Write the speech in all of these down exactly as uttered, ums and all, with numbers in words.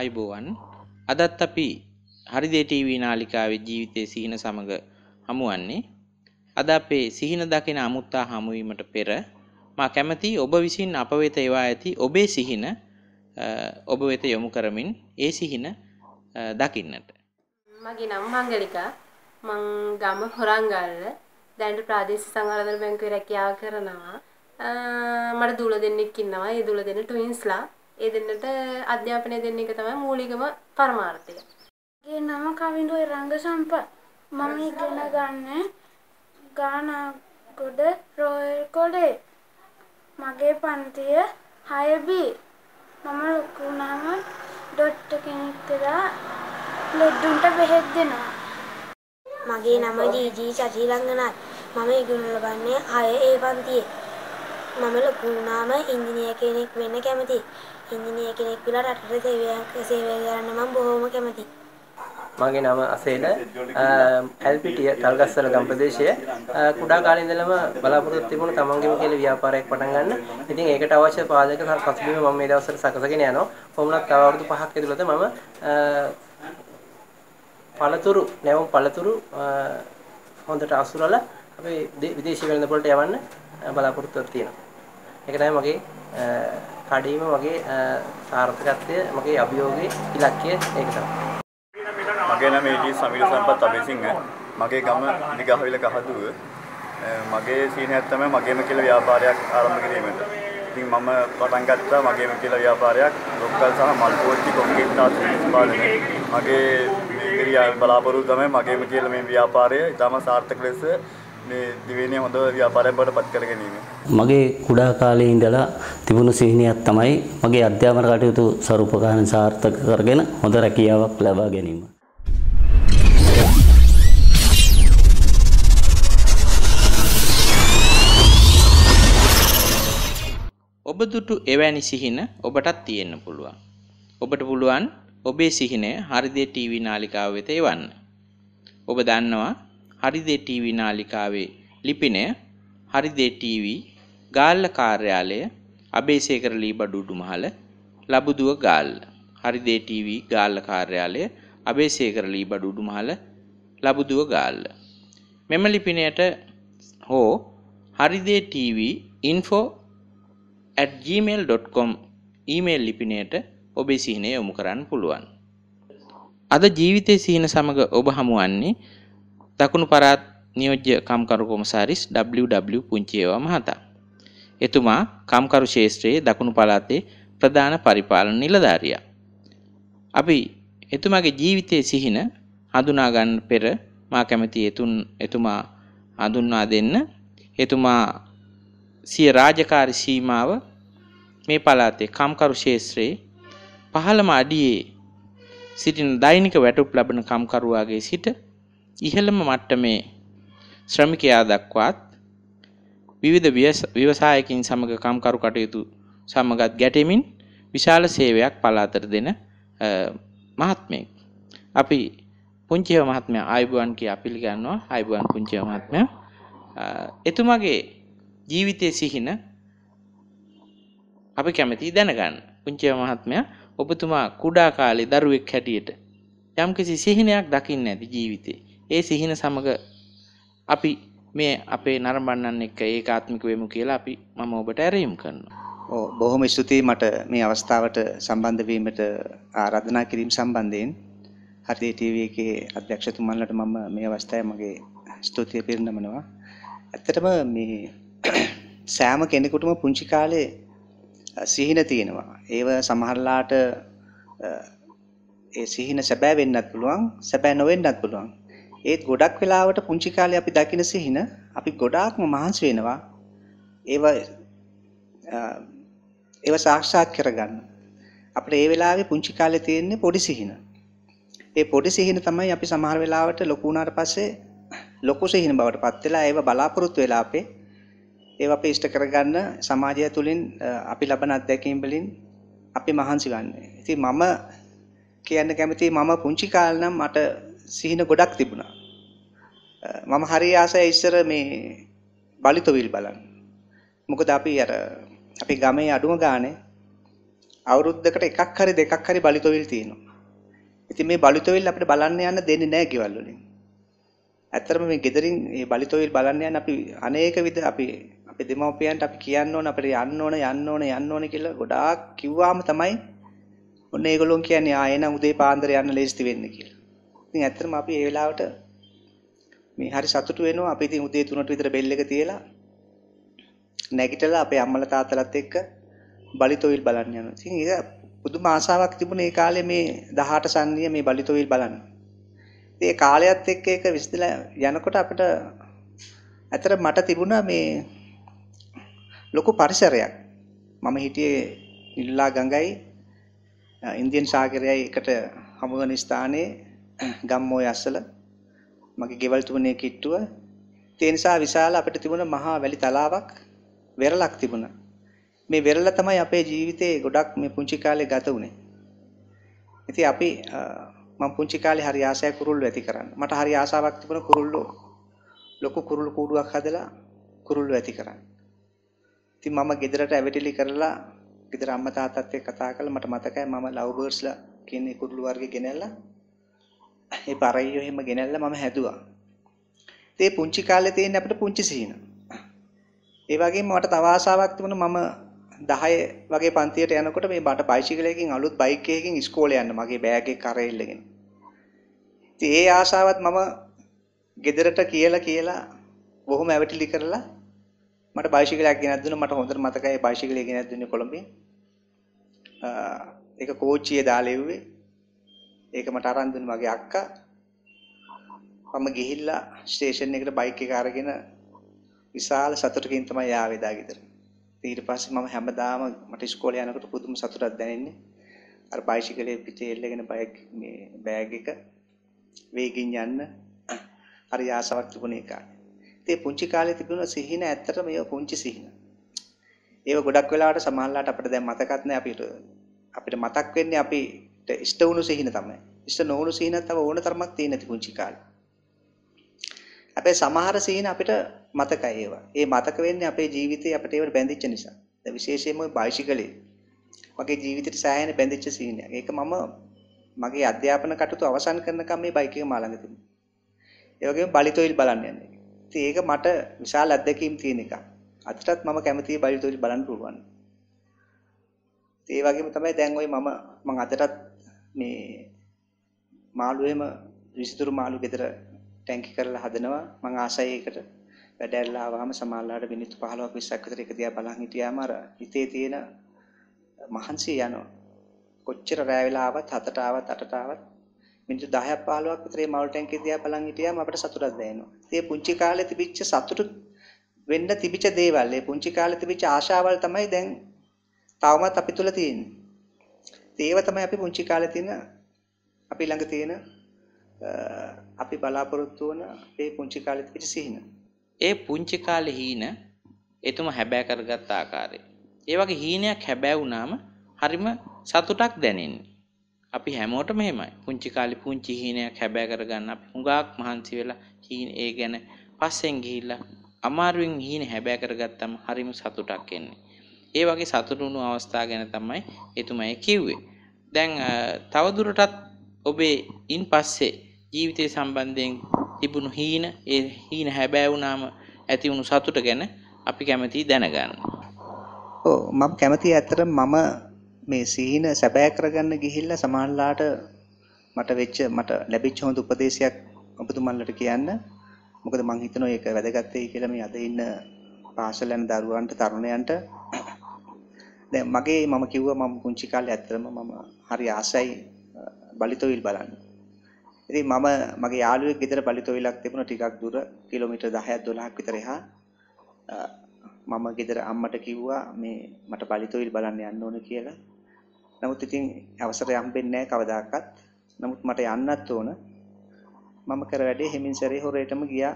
ආයුබෝවන්. අදත් අපි හරිදේ ටීවී නාලිකාවේ ජීවිතයේ සිහින සමග හමුවන්නේ. අද අපේ සිහින දකින අමුත්තා හමුවීමට පෙර මා කැමැති ඔබ විසින් අප වෙත එවා ඇති ඔබේ සිහින ඔබ වෙත යොමු කරමින් ඒ සිහින දකින්නට. මගේ නම මංගලිකා. මං ගම හොරංගල්ල. දැන් ප්‍රාදේශීය සංවර්ධන බැංකුවේ රැකියාව කරනවා. මට දූල දෙන්නෙක් ඉන්නවා. ඒ දූල දෙන්න ට්වින්ස්ලා. ඒ දෙන්නට අධ්‍යාපනය දෙන්න එක තමයි මූලිකම පරමාර්ථය. මගේ නම කවිඳු රංගසම්ප. මම ඉගෙන ගන්නේ ගානගොඩ රොයල් කොලේ. මගේ පන්තිය හය බී. මම ලොකු වුණාම ඩොක්ටර් කෙනෙක් වෙලා ලෙඩුන්ට බෙහෙත් දෙනවා. මගේ නම ජීජී චචිරංගනාත්. මම ඉගෙන ගන්නේ හය ඒ පන්තියේ. මම ලොකු වුණාම ඉංජිනේර කෙනෙක් වෙන්න කැමතියි. ඉංජිනේර කෙනෙක් වෙලා රටට සේවයක් සේවය කරන්න මම බොහොම කැමතියි. මගේ නම අසේල එල්පීටීය තල්ගස්සල ගම් ප්‍රදේශයේ කුඩා කාලේ ඉඳලම බලාපොරොත්තු තිබුණ තමන්ගේම කියලා ව්‍යාපාරයක් පටන් ගන්න. ඉතින් ඒකට අවශ්‍ය පාදක පසුබිම මම මේ දවස්වල සකසගෙන යනවා. කොහොමවත් තව අවුරුදු පහක් ඇතුළත මම පළතුරු නැවුම් පළතුරු හොඳට අසුරලා අපි විදේශීය වෙළඳ පොළට යවන්න බලාපොරොත්තුවක් තියෙනවා. ඒක තමයි මගේ කඩේම මගේ සාර්ථකත්වය, මගේ අභියෝගයේ ඉලක්කය ඒක තමයි. මගේ නම ඊටි සමීර සම්පත් අබේසිංහ. මගේ ගම නිගහවිල කහදුව. මගේ සීනියක් තමයි මගේම කියලා ව්‍යාපාරයක් ආරම්භ කිරීමට. ඉතින් මම පටන් ගත්තා මගේම කියලා ව්‍යාපාරයක් ලොක්කල් සහ මල් පෝච්චි කොන්ක්‍රීට් ආශ්‍රිත පාලනය. මගේ මේ බලාපොරොත්තු තමයි මගේම කියලා මේ ව්‍යාපාරය ඉතාම සාර්ථක ලෙස මේ දිවෙන්නේ හොඳ ව්‍යාපාරයක් බවට පත් කර ගැනීම. මගේ කුඩා කාලේ ඉඳලා තිබුණු සිහිනයක් තමයි මගේ අධ්‍යාපන කටයුතු සරුපකාරණ සාර්ථක කරගෙන හොඳ රැකියාවක් ලබා ගැනීම. ඔබ දුටු එවැනි සිහින ඔබටත් තියෙන්න පුළුවන්. ඔබට පුළුවන් ඔබේ සිහිනය හරිදේ ටීවී නාලිකාව වෙත එවන්න. ඔබ දන්නවා හරිදේ ටීවී නාලිකාවේ ලිපිනය හරිදේ ටීවී ගාල්ල කාර්යාලය අබේසේකර ලීබඩු උඩුමහල ලබුදුව ගාල්ල. හරිදේ ටීවී ගාල්ල කාර්යාලය අබේසේකර ලීබඩු උඩුමහල ලබුදුව ගාල්ල. මෙම ලිපිනයට හෝ Haride TV info at gmail dot com email ලිපිනයට ඔබේ සිහිනය යොමු කරන්න පුළුවන්. අද ජීවිතයේ සිහින සමග ඔබ හමුවන්නේ දකුණු පළාත් නියෝජ්‍ය කම්කරු කොමසාරිස් ඩබ්ලිව් ඩබ්ලිව් පුංචියේවා මහතා. එතුමා කම්කරු ක්ෂේත්‍රයේ දකුණු පළාතේ ප්‍රධාන පරිපාලන නිලධාරියා. අපි එතුමාගේ ජීවිතයේ සිහින හඳුනා ගන්න පෙර මා කැමැති එතුන් එතුමා හඳුන්වා දෙන්න. එතුමා සිය රාජකාරී සීමාව මේ පළාතේ කම්කරු ක්ෂේත්‍රයේ පහළම අඩියේ සිටින දෛනික වැටුප් ලබන කම්කරුවාගේ සිට ඉහළම මට්ටමේ ශ්‍රමිකයා දක්වාත් විවිධ ව්‍යවසායකින් සමග කම්කරු කටයුතු සමගත් ගැටෙමින් විශාල සේවයක් පළාතට දෙන මහත්මයෙක්. අපි පුංචිව මහත්මයා ආයුබෝවන් කියා පිළිගන්නවා. ආයුබෝවන් පුංචිව මහත්මයා. එතුමාගේ ජීවිතයේ සිහින අපි කැමැති දැනගන්න. පුංචිව මහත්මයා ඔබතුමා කුඩා කාලේ දරුවෙක් හැටියට යම්කිසි සිහිනයක් දකින්න ඇති ජීවිතේ. ඒ සිහින සමග අපි මේ අපේ නරඹන්නන් එක්ක ඒකාත්මික වෙමු කියලා අපි මම ඔබට ඇරයුම් කරනවා. ඔව් බොහොම ස්තුතියි මට මේ අවස්ථාවට සම්බන්ධ වීමට ආරාධනා කිරීම සම්බන්ධයෙන් හරිදේ ටීවී එකේ අධ්‍යක්ෂතුමන්ලට මම මේ අවස්ථාවේ මගේ ස්තුතිය පිරිනමනවා. ඇත්තටම මේ සෑම කෙනෙකුටම පුංචි කාලේ සිහින තියෙනවා. ඒව සමහරලාට ඒ සිහින සැබෑ වෙන්නත් පුළුවන්, සැබෑ නොවෙන්නත් පුළුවන්. ඒත් ගොඩක් වෙලාවට පුංචි කාලේ අපි දකින සිහින අපි ගොඩාක්ම මහන්සි වෙනවා. ඒව ඒව සාක්ෂාත් කරගන්න. අපිට ඒ වෙලාවේ පුංචි කාලේ තියෙන්නේ පොඩි සිහින. ඒ පොඩි සිහින තමයි අපි සමහර වෙලාවට ලොකු වුණාට පස්සේ ලොකු සිහින බවට පත් වෙලා ඒව බලාපොරොත්තු වෙලා අපේ ඒව අපි ඉෂ්ට කරගන්න සමාජය තුළින් අපි ලබන අත්දැකීම් වලින් අපි මහන්සි වන්නේ. ඉතින් මම කියන්න කැමතියි මම පුංචි කාලේ නම් මට සිහින ගොඩක් තිබුණා. මම හරි ආසයි ඉස්සර මේ බලිතොවිල් බලන්න. මොකද අපි අර අපි ගමේ අඩුම ගානේ අවුරුද්දකට එකක් හරි දෙකක් හරි බලිතොවිල් තියෙනවා. ඉතින් මේ බලිතොවිල් අපිට බලන්න යන්න දෙන්නේ නැහැ ගෙවල් වලින්. ඇත්තටම මේ ගෙදරින් මේ බලිතොවිල් බලන්න යන්න අපි අනේක විද අපි අපේ දෙමව්පියන්ට අපි කියන්න ඕන අපිට යන්න ඕන යන්න ඕන යන්න ඕන කියලා ගොඩාක් කිව්වාම තමයි ඔන්න ඒගොල්ලෝ කියන්නේ ආ එන උදේ පාන්දර යන්න ලේස්ති වෙන්නේ කියලා. ඉතින් ඇත්තටම අපි ඒ වෙලාවට මේ හරි සතුටු වෙනවා. අපි ඉතින් උදේ තුනට විතර බෙල් එක තියලා නැගිටලා අපේ අම්මලා තාත්තලාත් එක්ක බලිතොවිල් බලන්න යනවා. ඉතින් ඒක පුදුම ආසාවක් තිබුණේ ඒ කාලේ මේ දහඅට සන්නිය මේ බලිතොවිල් බලන්න. ඉතින් ඒ කාලයත් එක්ක ඒක විශ්දලා යනකොට අපිට ඇත්තට මට තිබුණා මේ ලොකු පරිසරයක්. මම හිටියේ නිල්ලා ගඟයි ඉන්දියන් සාගරයයි එකට හමු වෙන ස්ථානයේ ගම්මෝය අස්සල මගේ ගෙවල් තුනේ කිට්ටුව. ඒ නිසා විශාල අපිට තිබුණ මහා වැලි තලාවක් වෙරළක් තිබුණා. මේ වෙරළ තමයි අපේ ජීවිතේ ගොඩක් මේ පුංචි කාලේ ගත වුනේ. ඉතින් අපි මම පුංචි කාලේ හරි ආසයි කුරුල්ලෝ ඇති කරන්න. මට හරි ආසාවක් තිබුණා කුරුල්ලෝ ලොකු කුරුළු කූඩුවක් හදලා කුරුල්ලෝ ඇති කරන්න. ඉතින් මම ගෙදරට ඇවිටිලි කරලා ගෙදර අම්මා තාත්තත් එක්ක කතා කරලා මට මතකයි මම ලව් බර්ඩ්ස්ලා කියන්නේ කුරුළු වර්ගෙ ගෙනල්ලා ඒ පරයියෝ එහෙම ගෙනල්ලා මම හැදුවා. ඒ පුංචි කාලේ තියෙන අපිට පුංචි සීන. ඒ වගේම මට තව ආසාවක් තිබුණා මම දහය වගේ පන්තියට යනකොට මේ බඩ බයිසිකලයකින් අලුත් බයික් එකකින් ඉස්කෝලේ යන්න මගේ බෑග් එක කරේ ඉල්ලගෙන. ඉතින් ඒ ආසාවත් මම ගෙදරට කියලා කියලා බොහොම ඇවිටිලි කරලා මට බයිසිකලයක් ගෙනත් දුන්නා. මට හොඳට මතකයි බයිසිකලය ගෙනත් දුන්නේ කොළඹින්. ඒක කෝච්චියේ දාලා එව්වේ. ඒක මට අරන් දුන්නේ මගේ අක්කා. මම ගිහිල්ලා ස්ටේෂන් එකට බයික් එක අරගෙන විශාල සතුටකින් තමයි ආවේ දා ගෙදර. ඊට පස්සේ මම හැමදාම මට ඉස්කෝලේ යනකොට පුදුම සතුටක් දැනෙන්නේ. අර බයිසිකලේ පිටේ එල්ලගෙන බයික් මේ බෑග් එක වේගින් යන්න හරි ආසාවක් තිබුණේ ඒකයි. ඉතින් පුංචි කාලේ තිබුණ සිහින ඇත්තටම මේ පුංචි සිහින. ඒව ගොඩක් වෙලාවට සමහරලාට අපිට දැන් මතකත් නැහැ අපිට. අපිට මතක් වෙන්නේ අපිට ඉෂ්ට වුණු සිහින තමයි. ඉෂ්ට නොවුණු සිහිනත් තව ඕන තරමක් තියෙන නැති පුංචි කාලේ. අපේ සමහර සිහින අපිට මතකයි ඒවා. ඒ මතක වෙන්නේ අපේ ජීවිතේ අපිට ඒවට බැඳිච්ච නිසා. දැන් විශේෂයෙන්ම බයිසිකලේ මගේ ජීවිතේට සෑහෙන බැඳිච්ච සිහිනයක්. ඒක මම මගේ අධ්‍යාපන කටයුතු අවසන් කරනකම් මේ බයික් එක මා ළඟ තිබුණා. ඒ වගේම බලිතොවිල් බලන්න යන්නේ. ඉතින් ඒක මට විශාල අත්දැකීම් තියෙන එකක්. අදටත් මම කැමතියි බලිතොවිල් බලන්න පුළුවන්. ඒ වගේම තමයි දැන් ওই මම මම අදටත් මේ මාළු එහෙම විසිතුරු මාළු ගෙදර ටැංකි කරලා හදනවා. මම ආසයි ඒකට වැඩැල්ලා ආවම සමාල්ලාට මිනිත්තු පහළොවක් විස්සක් විතර එක දිහා බලන් හිටියාම අර හිතේ තියෙන මහන්සිය යනවා. කොච්චර රැ වෙලා ආවත් හතට ආවත් අටට ආවත් මිනිත්තු දහයක් පහළොවක් විතර මේ මවුල් ටැංකිය දිහා බලන් හිටියාම අපිට සතුටක් දැනෙනවා. ඒ පුංචි කාලේ තිබිච්ච සතුට වෙන්න තිබිච්ච දේවල්, ඒ පුංචි කාලේ තිබිච්ච ආශාවල් තමයි දැන් තවමත් අපි තුල තියෙන්නේ. ඒව තමයි අපි පුංචි කාලේ තියෙන අපි ළඟ තියෙන අපි බලාපොරොත්තු වන මේ පුංචි කාලේ තිබිච්ච සිහින. ඒ පුංචි කාලේ හීන එතුම හැබෑ කරගත් ආකාරය. ඒ වගේ හීනයක් හැබෑ වුණාම හරිම සතුටක් දැනෙන්නේ. අපි හැමෝටම එහෙමයි. පුංචි කාලේ පුංචි හීනයක් හැබෑ කරගන්න අපි හුඟක් මහන්සි වෙලා හීන ඒ ගැන පස්සෙන් ගිහිල්ලා අමාරුවෙන් හීන හැබෑ කරගත්තම හරිම සතුටක් එන්නේ. ඒ වගේ සතුටුණු අවස්ථා ගැන තමයි එතුමයි කිව්වේ. දැන් තවදුරටත් ඔබේ ඉන් පස්සේ ජීවිතය සම්බන්ධයෙන් තිබුණු හීන ඒ හීන හැබෑ වුණාම ඇති වුණු සතුට ගැන අපි කැමතියි දැනගන්න. ඔව් මම කැමතියි ඇත්තටම මම මේ සීන සැබෑ කරගන්න ගිහිල්ලා සමහරලාට මට වෙච්ච මට ලැබිච්ච හොඳ උපදේශයක් ඔබතුමන්ලට කියන්න. මොකද මම හිතනවා ඒක වැදගත් වෙයි කියලා මේ අද ඉන්න පාසල් යන දරුවන්ට තරුණයන්ට. දැන් මගේ මම කිව්වා මම පුංචි කාලේ ඇත්තටම මම හරි ආසයි බලිතොවිල් බලන්න. ඉතින් මම මගේ යාළුවෙක් ගෙදර බලිතොවිලක් තිබුණා ටිකක් දුර කිලෝමීටර් දහයක් දොළහක් විතර එහා. මම ගෙදර අම්මට කිව්වා මේ මට බලිතොවිල් බලන්න යන්න ඕන කියලා. නමුත් ඉතින් අවසරය හම්බෙන්නේ නැහැ කවදාකවත්. නමුත් මට යන්නත් ඕන. මම කර වැඩේ හිමින් සැරේ හොරේටම ගියා.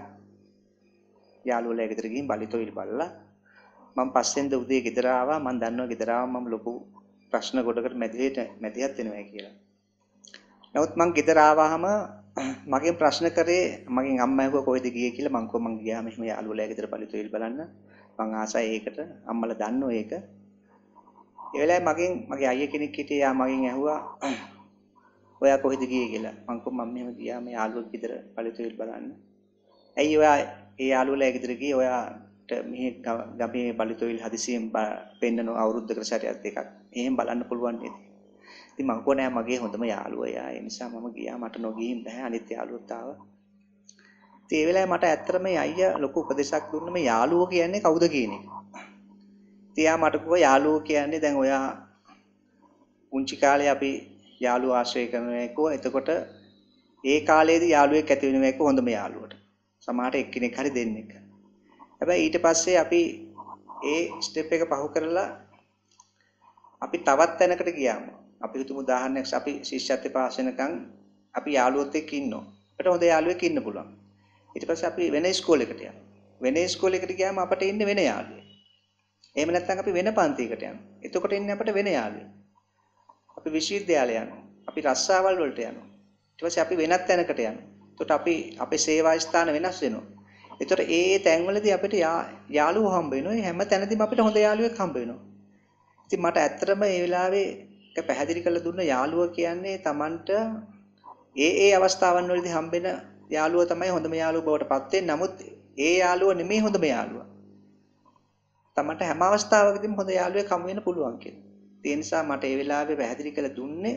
යාළුවලා ගෙදර ගිහින් බලිතොවිල් බලලා මම පස්සෙන්ද උදේ ගෙදර ආවා. මම දන්නවා ගෙදර ආවම මම ලොකු ප්‍රශ්න ගොඩකට මැදිහට මැදිහත් වෙනවා කියලා. නමුත් මං ගෙදර ආවහම මගෙන් ප්‍රශ්න කරේ මගෙන් අම්මා ඇහුවා කොහෙද ගියේ කියලා. මං කිව්වා මං ගියාම එහෙම යාළුවලා ගෙදර බලිතොවිල් බලන්න. මං ආසයි ඒකට. අම්මලා දන්නෝ ඒක. ඒ වෙලාවේ මගෙන් මගේ අයියා කෙනෙක් හිටියේ යා මගෙන් ඇහුවා ඔයා කොහෙද ගියේ කියලා. මං කිව්වා මම මෙහෙම ගියා මේ යාළුවෙක් ගෙදර පළතුරු බලන්න. ඇයි ඔයා ඒ යාළුවලා ගෙදර ගියේ? ඔයාට මෙහි ගමේ පළතුරු හදිසියෙන් පෙන්නන අවුරුද්දකට සැරයක් දෙකක්. එහෙම බලන්න පුළුවන් නේද? ඉතින් මං කිව්වා නෑ මගේ හොඳම යාළුවා එයා. ඒ නිසා මම ගියා මට නොගිහින් බෑ අනිත් යාළුවොත් ආවා. ඉතින් ඒ වෙලාවේ මට ඇත්තටම මේ අයියා ලොකු උපදේශයක් දුන්නා මේ යාළුවෝ කියන්නේ කවුද කියන එක. ඉතින් යා මට කිව්වා යාළුවෝ කියන්නේ දැන් ඔයා පුංචි කාලේ අපි යාළුවෝ ආශ්‍රය කරන එකෝ එතකොට ඒ කාලේදී යාළුවෙක් ඇති වෙන එක හොඳම යාළුවට. සමහරට එක්කෙනෙක් හරි දෙන්නෙක්. හැබැයි ඊට පස්සේ අපි ඒ ස්ටෙප් එක පහු කරලා අපි තවත් තැනකට ගියාම අපි හිතමු උදාහරණයක් අපි ශිෂ්‍යත්වයේ පාස් වෙනකන් අපි යාළුවොත් එක්ක ඉන්නවා. අපිට හොඳ යාළුවෙක් ඉන්න පුළුවන්. ඊට පස්සේ අපි වෙන ඉස්කෝලේකට යනවා. වෙන ඉස්කෝලේකට ගියාම අපට ඉන්නේ වෙන යාළුවෙක්. එහෙම නැත්නම් අපි වෙන පන්තියකට යනවා. එතකොට ඉන්නේ අපිට වෙන යාළුවෙක්. අපි විශ්වවිද්‍යාලය යනවා. අපි රස්සාවල් වලට යනවා. ඊට පස්සේ අපි වෙනත් තැනකට යනවා. එතකොට අපි අපේ සේවා ස්ථාන වෙනස් වෙනවා. එතකොට ඒ තැන්වලදී අපිට යාළුවෝ හම්බ වෙනවා. හැම තැනදීම අපිට හොඳ යාළුවෙක් හම්බ වෙනවා. ඉතින් මට ඇත්තටම මේ වෙලාවේ එක පැහැදිලි කරලා දුන්න යාළුවා කියන්නේ Tamanට ඒ ඒ අවස්ථාවන් වලදී හම්බෙන යාළුවා තමයි හොඳම යාළුවා බවට පත් වෙන්නේ. නමුත් ඒ යාළුවා නෙමෙයි හොඳම යාළුවා. Tamanට හැම අවස්ථාවකදීම හොඳ යාළුවෙක් හම්බ වෙන්න පුළුවන් කියලා. ඒ නිසා මට ඒ වෙලාවේ පැහැදිලි කරලා දුන්නේ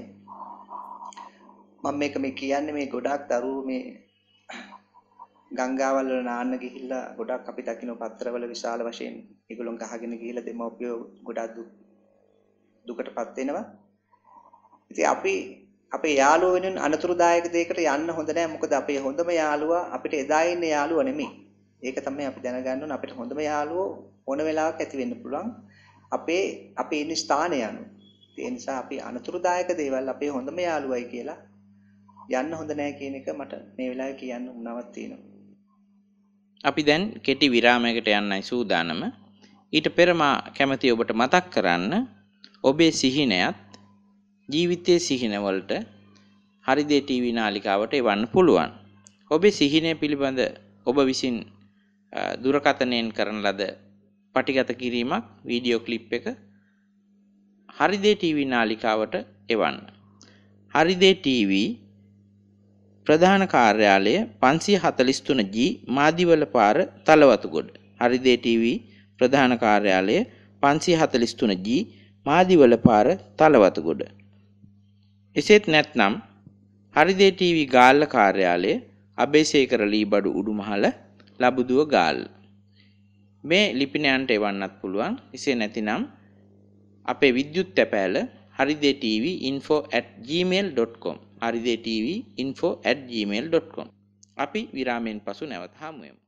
මම මේක මේ කියන්නේ මේ ගොඩාක් දරුවෝ මේ ගංගාවල් වල නාන්න ගිහිල්ලා ගොඩක් අපි දකින්න පත්‍රවල විශාල වශයෙන් ඒගොල්ලෝ ගහගෙන ගිහිල්ලා දෙමව්පියෝ ගොඩක් දුකටපත් වෙනවා. ඉතින් අපි අපේ යාළුවෝ වෙනුවෙන් අනතුරුදායක දෙයකට යන්න හොඳ නැහැ. මොකද අපේ හොඳම යාළුවා අපිට එදා ඉන්න යාළුවා නෙමෙයි. ඒක තමයි අපි දැනගන්න ඕන. අපිට හොඳම යාළුවෝ ඕන වෙලාවක ඇති වෙන්න පුළුවන්. අපේ අපේ ඉන්න ස්ථානය අනුව. ඒ නිසා අපි අනතුරුදායක දේවල් අපේ හොඳම යාළුවයි කියලා යන්න හොඳ නැහැ කියන එක මට මේ වෙලාවේ කියන්න උනවක් තියෙනවා. අපි දැන් කෙටි විරාමයකට යන්නයි සූදානම. ඊට පෙර මා කැමැති ඔබට මතක් කරන්න ඔබේ සිහිනයත් ජීවිතයේ සිහිනවලට හරිදේ ටීවී නාලිකාවට එවන්න පුළුවන්. ඔබේ සිහිනය පිළිබඳ ඔබ විසින් දුරකථනයෙන් කරන ලද පටිගත කිරීමක් වීඩියෝ ක්ලිප් එක හරිදේ ටීවී නාලිකාවට එවන්න. හරිදේ ටීවී ප්‍රධාන කාර්යාලය පන්සිය හතළිස් තුන ජී මාදිවල පාර තලවතුගොඩ. හරිදේ ටීවී ප්‍රධාන කාර්යාලය පන්සිය හතළිස් තුන ජී මාදිවල පාර තලවතුගොඩ. එසේත් නැත්නම් හරිදේ ටීවී ගාල්ල කාර්යාලය අබේසේකර ලීබඩු උඩුමහල ලබුදුව ගාල්ල. මේ ලිපිනයන්ට එවන්නත් පුළුවන්. එසේ නැතිනම් අපේ විද්‍යුත් තැපෑල Haride TV info at gmail dot com Haride TV info at gmail dot com. අපි විරාමයෙන් පසු නැවත හමු වෙමු.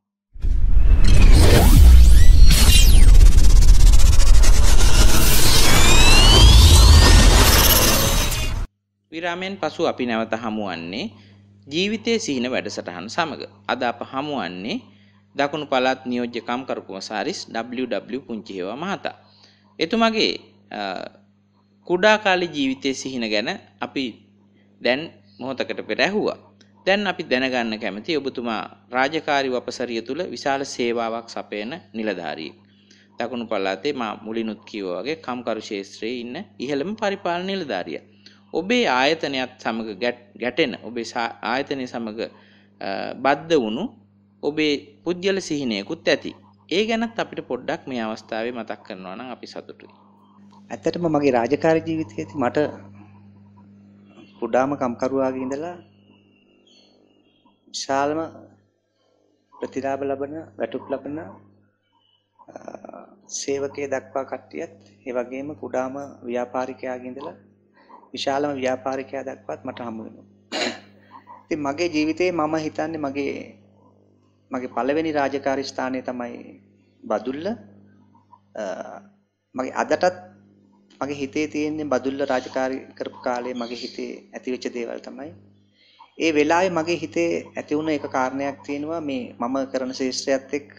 විරාමයෙන් පසු අපි නැවත හමුවන්නේ ජීවිතයේ සිහින වැඩසටහන සමග. අද අප හමුවන්නේ දකුණු පළාත් නියෝජ්‍ය කම්කරු කොමසාරිස් ඩබ්ලිව් ඩබ්ලිව් පුංචිහේවා මහතා. එතුමාගේ කුඩා කාලේ ජීවිතයේ සිහින ගැන අපි දැන් මොහොතකට පෙර ඇහුවා. දැන් අපි දැනගන්න කැමති ඔබතුමා රාජකාරී වපසරිය තුල විශාල සේවාවක් සපයන නිලධාරියෙක්. දකුණු පළාතේ මා මුලිනුත් කිව්වා වගේ කම්කරු ශාස්ත්‍රයේ ඉන්න ඉහළම පරිපාලන නිලධාරියා. ඔබේ ආයතනයත් සමග ගැටෙන ඔබේ ආයතනය සමග බද්ධ වුණු ඔබේ පුද්ගල සිහිනයකුත් ඇති. ඒ ගැනත් අපිට පොඩ්ඩක් මේ අවස්ථාවේ මතක් කරනවා නම් අපි සතුටුයි. ඇත්තටම මගේ රාජකාරී ජීවිතයේදී මට කුඩාම කම්කරුවාගේ ඉඳලා විශාලම ප්‍රතිලාභ ලබන වැටුප් ලබන සේවකයේ දක්වා කට්ටියත් ඒ වගේම කුඩාම ව්‍යාපාරිකයාගේ ඉඳලා විශාලම ව්‍යාපාරිකයා දක්වාත් මට හමු වෙනවා. ඉතින් මගේ ජීවිතේ මම හිතන්නේ මගේ මගේ පළවෙනි රාජකාරී ස්ථානය තමයි බදුල්ල. මගේ අදටත් මගේ හිතේ තියෙන බදුල්ල රාජකාරී කරපු කාලේ මගේ හිතේ ඇතිවෙච්ච දේවල් තමයි. ඒ වෙලාවේ මගේ හිතේ ඇති වුණ එක කාරණයක් තියෙනවා මේ මම කරන ශාස්ත්‍රයත් එක්ක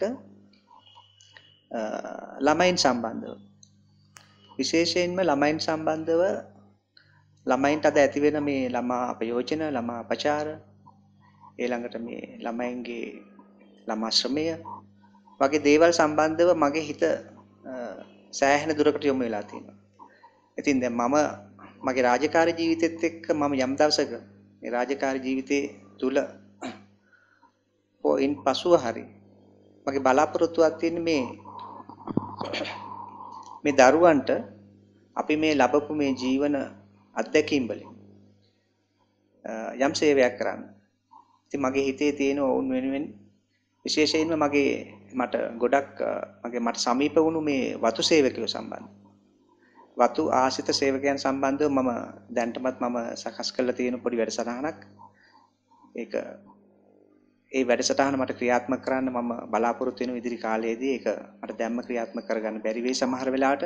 ළමයින් සම්බන්ධව. විශේෂයෙන්ම ළමයින් සම්බන්ධව ළමයින්ට අද ඇති වෙන මේ ළමා අපයෝජන ළමා අපචාර ඊළඟට මේ ළමයින්ගේ ළමා ශ්‍රමය වගේ දේවල් සම්බන්ධව මගේ හිත සෑහෙන දුරකට යොමු වෙලා තියෙනවා. ඉතින් දැන් මම මගේ රාජකාරී ජීවිතෙත් එක්ක මම යම් දවසක මේ රාජකාරී ජීවිතේ තුල පොයින් පසුව හරි මගේ බලාපොරොත්තුවක් තියෙන්නේ මේ මේ දරුවන්ට අපි මේ ලැබපු මේ ජීවන අත්දැකීම් වලින් යම් සේවයක් කරන්න. ඉතින් මගේ හිතේ තියෙන වුන් වෙනුවෙන් විශේෂයෙන්ම මගේ මට ගොඩක් මගේ මට සමීප වුණු මේ වතු සේවකයෝ සම්බන්ධ. වතු ආශ්‍රිත සේවකයන් සම්බන්ධව මම දැන්ටමත් මම සකස් කරලා තියෙන පොඩි වැඩසටහනක්. ඒක ඒ වැඩසටහන මට ක්‍රියාත්මක කරන්න මම බලාපොරොත්තු වෙන ඉදිරි කාලයේදී ඒක මට දැම්ම ක්‍රියාත්මක කරගන්න බැරි වෙයි සමහර වෙලාවට.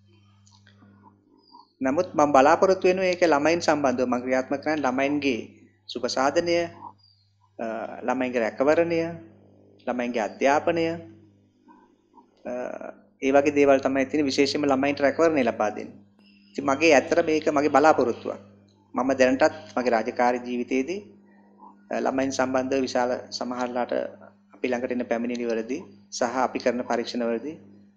නමුත් මම බලාපොරොත්තු වෙනවා ඒක ළමයින් සම්බන්ධව මම ක්‍රියාත්මක කරන්නේ ළමයින්ගේ සුබ සාධනය, ළමයින්ගේ රැකවරණය, ළමයින්ගේ අධ්‍යාපනය ඒ වගේ දේවල් තමයි තියෙන විශේෂයෙන්ම ළමයින්ට රැකවරණය ලබා දෙන්න. ඉතින් මගේ ඇත්තට මේක මගේ බලාපොරොත්තුවක්. මම දැනටත් මගේ රාජකාරී ජීවිතයේදී ළමයින් සම්බන්ධව විශාල සමහරලාට අපි ළඟට එන පැමිණිලි වලදී සහ අපි කරන පරීක්ෂණ වලදී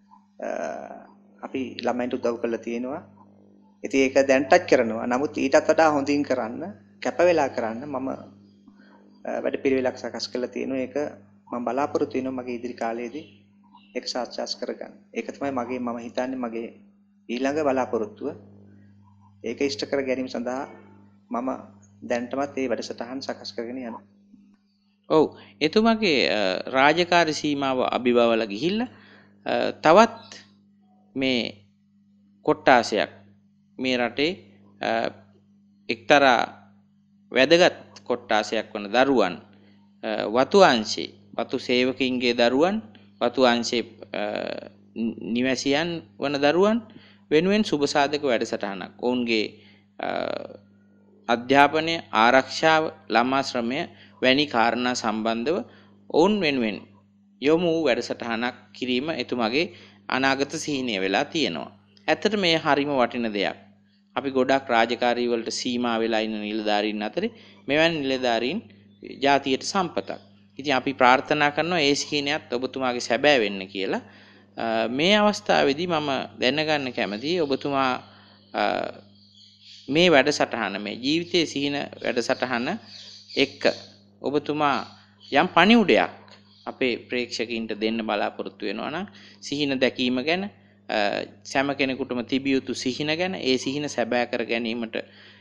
අපි ළමයින්ට උදව් කරලා තියෙනවා. ඉතින් ඒක දැන්ටත් කරනවා. නමුත් ඊටත් වඩා හොඳින් කරන්න, කැප වෙලා කරන්න මම වැඩ පිළිවෙලක් සකස් කරලා තියෙනවා. ඒක මම බලාපොරොත්තු වෙනවා මගේ ඉදිරි කාලයේදී ඒක සාක්ෂාත් කරගන්න. ඒක තමයි මගේ මම හිතන්නේ මගේ ඊළඟ බලාපොරොත්තුව. ඒක ඉෂ්ට කර ගැනීම සඳහා මම දැන්ටමත් මේ වැඩසටහන් සකස් කරගෙන යනවා. ඔව් එතුමාගේ රාජකාරී සීමාව අභිබවලා ගිහිල්ලා තවත් මේ කොට්ටාසයක් මේ රටේ එක්තරා වැදගත් කොට්ටාසයක් වන දරුවන් වතු අංශේ වතු සේවකින්ගේ දරුවන් වතු අංශේ නිවැසියන් වන දරුවන් වෙනුවෙන් සුබ සාධක වැඩසටහනක් ඔවුන්ගේ අධ්‍යාපනය ආරක්ෂාව ළමා ශ්‍රමය වැනි කාරණා සම්බන්ධව ඔවුන් වෙනුවෙන් යොමු වූ වැඩසටහනක් කිරීම එතුමාගේ අනාගත සිහිනය වෙලා තියෙනවා. ඇත්තට මේ හරිම වටින දෙයක්. අපි ගොඩක් රාජකාරී වලට සීමා වෙලා ඉන්න නිලධාරීන් අතරේ මෙවැනි නිලධාරීන් ජාතියට සම්පතක්. ඉතින් අපි ප්‍රාර්ථනා කරනවා ඒ සිහිනයත් ඔබතුමාගේ සැබෑ වෙන්න කියලා. මේ අවස්ථාවේදී මම දැනගන්න කැමතියි ඔබතුමා මේ වැඩසටහන මේ ජීවිතයේ සිහින වැඩසටහන එක්ක ඔබතුමා යම් පණිවුඩයක් අපේ ප්‍රේක්ෂකයින්ට දෙන්න බලාපොරොත්තු වෙනවා නම් සිහින දැකීම ගැන සෑම කෙනෙකුටම තිබිය යුතු සිහින ගැන ඒ සිහින සැබෑ කර ගැනීමට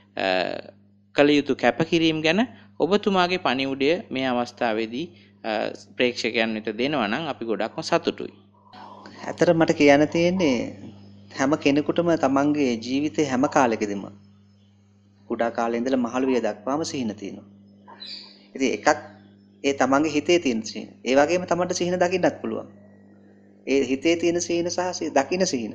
කළ යුතු කැපකිරීම ගැන ඔබතුමාගේ පණිවුඩය මේ අවස්ථාවේදී ප්‍රේක්ෂකයන් වෙත දෙනවා නම් අපි ගොඩක්ම සතුටුයි. ඇත්තට මට කියන්න තියෙන්නේ හැම කෙනෙකුටම තමන්ගේ ජීවිතේ හැම කාලෙකදීම කුඩා කාලේ ඉඳලා මහලු විය දක්වාම සිහින තියෙනවා. ඉතින් එකක් ඒ තමන්ගේ හිතේ තියෙන සිහින. ඒ වගේම තමන්ට සිහින දකින්නත් පුළුවන්. ඒ හිතේ තියෙන සිහින සහ දකින්න සිහින.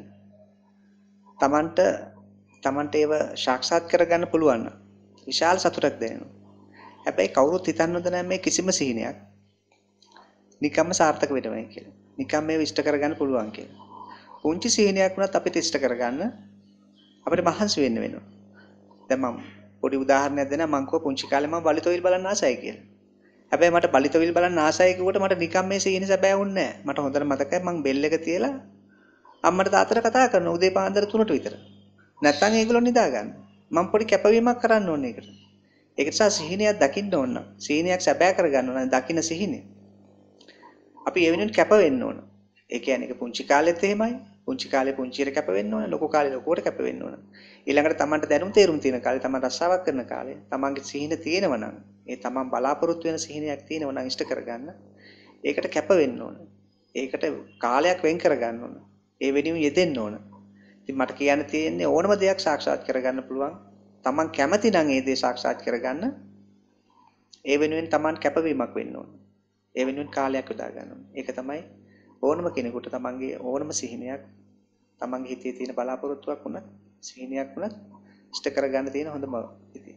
තමන්ට තමන්ට ඒව සාක්ෂාත් කරගන්න පුළුවන් නම් විශාල සතුටක් දැනෙනවා. හැබැයි කවුරුත් හිතන්න හොඳ නැහැ මේ කිසිම සිහිනයක් නිකම්ම සාර්ථක වෙනවා කියලා. නිකම් මේව ඉෂ්ට කරගන්න පුළුවන් කියලා. පුංචි සිහිනයක් වුණත් අපිට ඉෂ්ට කරගන්න අපිට මහන්සි වෙන්න වෙනවා. දැන් මම පොඩි උදාහරණයක් දෙන්නම්. මම කිව්වා පුංචි කාලේ මම බලිතොවිල් බලන්න ආසයි කියලා. හැබැයි මට බලිතොවිල් බලන්න ආසයි කිව්වට මට නිකම් මේ සිහින සැබෑ වුණේ නැහැ. මට හොඳට මතකයි මම බෙල් එක තියලා අම්මට තාත්තට කතා කරනවා උදේ පාන්දර තුනට විතර. නැත්තම් ඒගොල්ලෝ නිදා ගන්න. මම පොඩි කැපවීමක් කරන්න ඕනේ ඒකට. ඒක නිසා සිහිනයක් දකින්න ඕන. සිහිනයක් සැබෑ කරගන්න ඕන. දකින්න සිහිනය. අපි ඒ වෙනුවෙන් කැප වෙන්න ඕන. ඒ කියන්නේ ඒක පුංචි කාලෙත් එහෙමයි. පුංචි කාලේ පුංචියට කැප වෙන්න ඕන. ලොකු කාලේ ලොකුවට කැප වෙන්න ඕන. ඊළඟට තමන්ට දැනුම් තේරුම් තියෙන කාලේ තමන් රස්සාවක් කරන කාලේ තමන්ගේ සිහින තියෙනවා නම් ඒ තමන් බලාපොරොත්තු වෙන සිහිනයක් තියෙනවා නම් ඉෂ්ට කරගන්න. ඒකට කැප වෙන්න ඕන. ඒකට කාලයක් වෙන් කරගන්න ඕන. ඒ වෙනුවෙන් යෙදෙන්න ඕන. ඉතින් මට කියන්න තියෙන්නේ ඕනම දෙයක් සාක්ෂාත් කරගන්න පුළුවන්. තමන් කැමති නම් ඒ දේ සාක්ෂාත් කරගන්න ඒ වෙනුවෙන් තමන් කැපවීමක් වෙන්න ඕන. ඒ වෙනුවෙන් කාලයක් යොදා ගන්න ඕන. ඒක තමයි ඕනම කෙනෙකුට තමන්ගේ ඕනම සිහිනයක් තමන්ගේ හිතේ තියෙන බලාපොරොත්තුවක් වුණත් සිහිනයක් වුණත් ඉෂ්ට කරගන්න තියෙන හොඳම ඉතින්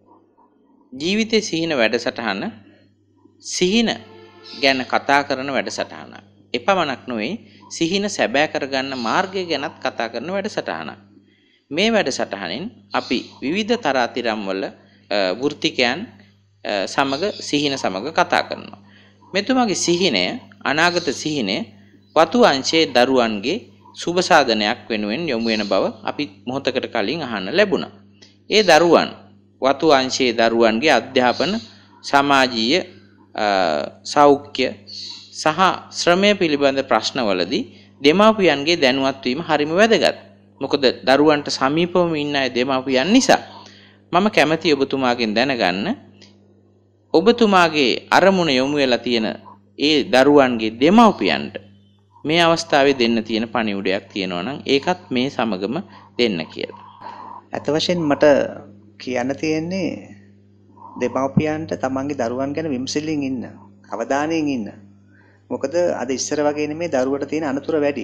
ජීවිතේ සිහින වැඩසටහන සිහින ගැන කතා කරන වැඩසටහනක්. එපමණක් නොවේ සිහින සැබෑ කරගන්න මාර්ගය ගැනත් කතා කරන වැඩසටහනක්. මේ වැඩසටහනෙන් අපි විවිධ තරාතිරම් වල වෘත්තිකයන් සමග සිහින සමග කතා කරනවා. මෙතුමාගේ සිහිනය අනාගත සිහිනය වතු අංශයේ දරුවන්ගේ සුබ සාධනයක් වෙනුවෙන් යොමු වෙන බව අපි මොහොතකට කලින් අහන්න ලැබුණා. ඒ දරුවන් වතු අංශයේ දරුවන්ගේ අධ්‍යාපන සමාජීය සෞඛ්‍ය සහ ශ්‍රමය පිළිබඳ ප්‍රශ්නවලදී දෙමාපියන්ගේ දැනුවත් වීම හරිම වැදගත්. මොකද දරුවන්ට සමීපවම ඉන්න අය දෙමාපියන් නිසා. මම කැමැති ඔබතුමාගෙන් දැනගන්න ඔබතුමාගේ අරමුණ යොමු වෙලා තියෙන ඒ දරුවන්ගේ දෙමාපියන්ට මේ අවස්ථාවේ දෙන්න තියෙන පණිවුඩයක් තියෙනවා නම් ඒකත් මේ සමගම දෙන්න කියලා. අත වශයෙන් මට කියන්න තියෙන්නේ දෙමාපියන්ට තමන්ගේ දරුවන් ගැන විමසිල්ලෙන් ඉන්න, අවධානයෙන් ඉන්න. මොකද අද ඉස්සර වගේ නෙමේ දරුවට තියෙන අනතුර වැඩි.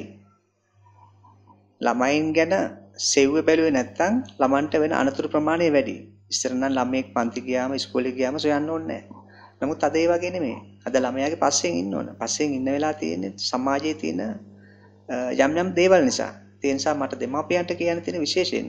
ළමයින් ගැන සෙව්ව බැලුවේ නැත්නම් ළමන්ට වෙන අනතුරු ප්‍රමාණය වැඩි. ඉස්සර නම් ළමයෙක් පන්ති ගියාම ඉස්කෝලේ ගියාම සොයන්න ඕනේ නැහැ. නමුත් අද ඒ වගේ නෙමෙයි. අද ළමයාගේ පස්සෙන් ඉන්න ඕන. පස්සෙන් ඉන්න වෙලා තියෙන්නේ සමාජයේ තියෙන යම් යම් දේවල් නිසා. ඒ නිසා මට දෙමාපියන්ට කියන්න තියෙන විශේෂයෙන්ම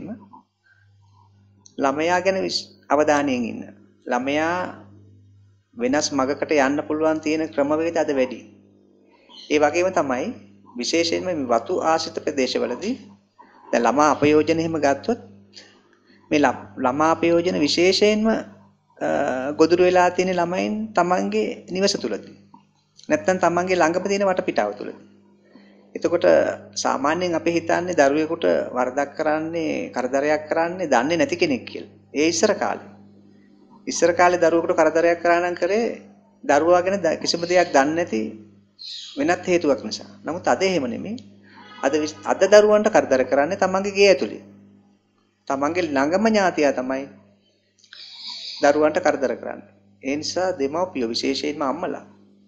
ළමයා ගැන අවධානයෙන් ඉන්න. ළමයා වෙනස් මගකට යන්න පුළුවන් තියෙන ක්‍රමවේද අද වැඩි. ඒ වගේම තමයි විශේෂයෙන්ම මේ වතු ආශ්‍රිත ප්‍රදේශවලදී දැන් ළමා අපයෝජන එහෙම ගත්තොත් මේ ළමා අපයෝජන විශේෂයෙන්ම ගොදුරු වෙලා තියෙන ළමයින් තමන්ගේ නිවස තුලදී නැත්නම් තමන්ගේ ළඟම තියෙන වටපිටාව තුලදී. එතකොට සාමාන්‍යයෙන් අපි හිතන්නේ දරුවෙකුට වරදක් කරන්නේ කරදරයක් කරන්නේ දන්නේ නැති කෙනෙක් කියලා. ඒ ඉස්සර කාලේ. ඉස්සර කාලේ දරුවෙකුට කරදරයක් කරා නම් කරේ දරුවා ගැන කිසිම දෙයක් දන්නේ නැති වෙනත් හේතුවක් නිසා. නමුත් අද එහෙම නෙමෙයි. අද අද දරුවන්ට කරදර කරන්නේ තමන්ගේ ගේ ඇතුලේ. තමන්ගේ ළඟම ඥාතියා තමයි දරුවන්ට කරදර කරන්නේ. ඒ නිසා දෙමව්පියෝ විශේෂයෙන්ම අම්මලා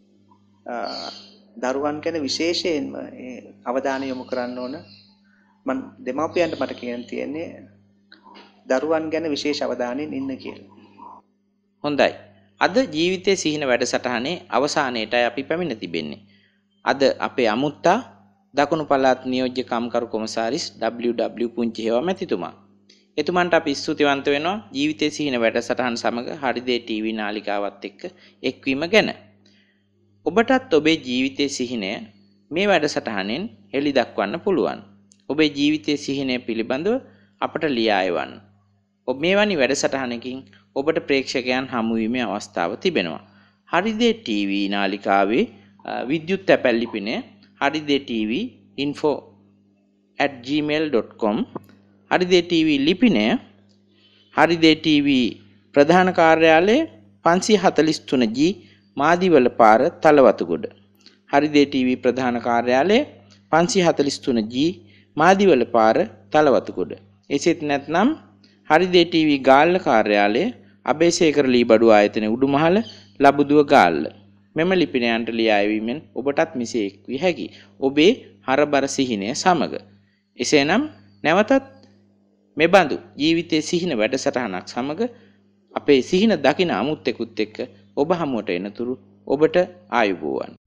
දරුවන් ගැන විශේෂයෙන්ම අවධානය යොමු කරන්න ඕන. මම දෙමව්පියන්ට මට කියන්න තියෙන්නේ දරුවන් ගැන විශේෂ අවධානයෙන් ඉන්න කියලා. හොඳයි. අද ජීවිතයේ සිහින වැඩසටහනේ අවසානයේටයි අපි පැමිණ තිබෙන්නේ. අද අපේ අමුත්තා දකුණු පළාත් නියෝජ්‍ය කම්කරු කොමසාරිස් ඩබ්ලිව් ඩබ්ලිව් පුංචි හේවා මැතිතුමා. එතුමන්ට අපි ස්තුතිවන්ත වෙනවා ජීවිතයේ සිහින වැඩසටහන සමග හරිදේ ටීවී නාලිකාවත් එක්ක එක්වීම ගැන. ඔබටත් ඔබේ ජීවිතයේ සිහිනය මේ වැඩසටහනෙන් හෙළි දක්වන්න පුළුවන්. ඔබේ ජීවිතයේ සිහිනය පිළිබඳව අපට ලියා එවන්න. ඔබ මේවැනි වැඩසටහනකින් ඔබට ප්‍රේක්ෂකයන් හමු වීමේ අවස්ථාව තිබෙනවා. හරිදේ ටීවී නාලිකාවේ විද්‍යුත් තැපැල් ලිපිනය Haride TV info at gmail dot com Haride TV ලිපිනය හරිදේ ටීවී ප්‍රධාන කාර්යාලය පන්සිය හතළිස් තුන ජී මාදිවල පාර තලවතුගොඩ. හරිදේ ටීවී ප්‍රධාන කාර්යාලය පන්සිය හතළිස් තුන ජී මාදිවල පාර තලවතුගොඩ. එසේත් නැත්නම් හරිදේ ටීවී ගාල්ල කාර්යාලය අබේසේකර ලීබඩු ආයතනයේ උඩුමහල ලබුදුව ගාල්ල. මෙම ලිපිනයන්ට ලියා එවීමෙන් ඔබටත් මිසේ එක් විය හැකි. ඔබේ හරබර සිහිනය සමග. එසේනම් නැවතත් මෙබඳු ජීවිතයේ සිහින වැඩසටහනක් සමග අපේ සිහින දකින අමුත්තෙකුත් එක්ක ඔබ හමුවට එනතුරු ඔබට ආයුබෝවන්.